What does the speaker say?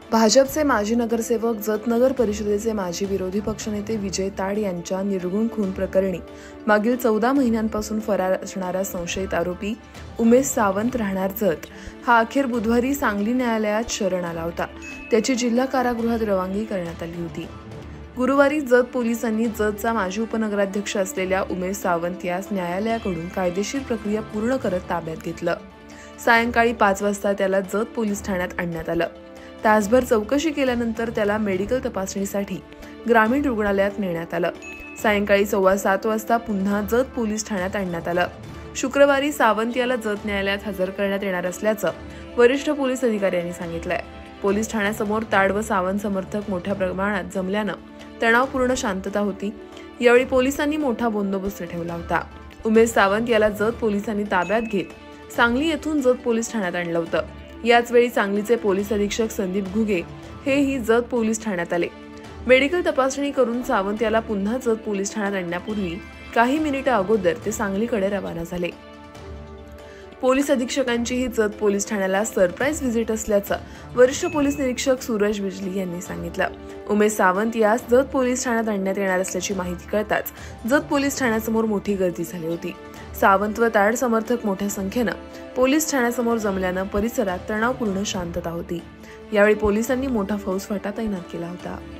भाजपचे माजी नगरसेवक जत नगर परिषदेचे माजी विरोधी पक्षनेते विजय ताड यांच्या निर्गुण खून प्रकरणी मागील 14 महिन्यांपासून फरार असणारा संशयित आरोपी उमेश सावंत राहणार जत हा अखेर बुधवारी सांगली न्यायालयात शरण आला होता। त्याची जिल्हा कारागृहात रवानगी करण्यात आली होती। गुरुवारी जत पोलिसांनी जतचा माजी उपनगराध्यक्ष असलेल्या उमेश सावंत यास न्यायालयाकडून कायदेशीर प्रक्रिया पूर्ण करत ताब्यात घेतलं। सायंकाळी 5 वाजता त्याला जत पोलीस ठाण्यात आणण्यात आलं। तासभर चौकशी केल्यानंतर त्याला मेडिकल तपासणीसाठी ग्रामीण रुग्णालयात नेण्यात आलं। सायंकाळी 7:15 वाजता पुन्हा जत पोलीस ठाण्यात आणण्यात आलं। शुक्रवारी सावंत याला जत न्यायालयात हजर करण्यात येणार असल्याचं वरिष्ठ पोलीस अधिकाऱ्यांनी सांगितलंय। पोलीस ठाण्यासमोर ताड व सावंत समर्थक मोठ्या प्रमाणात जमल्यानं तणावपूर्ण शांतता होती। यावेळी पोलिसांनी मोठा बंदोबस्त ठेवला होता। उमेश सावंत याला जत पोलिसांनी ताब्यात घेत सांगली येथून जत पोलीस ठाण्यात आणलं होतं। याच वेळी सांगलीचे पोलीस अधीक्षक संदीप घुगे हेही जत पोलीस ठाण्यात आले। मेडिकल तपासणी करून सावंत याला पुन्हा जत पोलीस ठाण्यात आणण्यापूर्वी काही मिनिटं अगोदर ते सांगलीकडे रवाना झाले। पोलीस अधीक्षकांची ही जत पोलीस ठाण्याला सरप्राईज व्हिजिट असल्याचं वरिष्ठ पोलीस निरीक्षक सूरज बिजली यांनी सांगितलं। उमेश सावंत यास जत पोलीस ठाण्यात आणण्यात येणार असल्याची माहिती कळताच जत पोलीस ठाण्यासमोर मोठी गर्दी झाली होती। सावंत व ताड समर्थक मोठ्या संख्येनं पोलीस ठाण्यासमोर जमल्यानं परिसरात तणावपूर्ण शांतता होती। यावेळी पोलिसांनी मोठा फौजफाटा तैनात केला होता।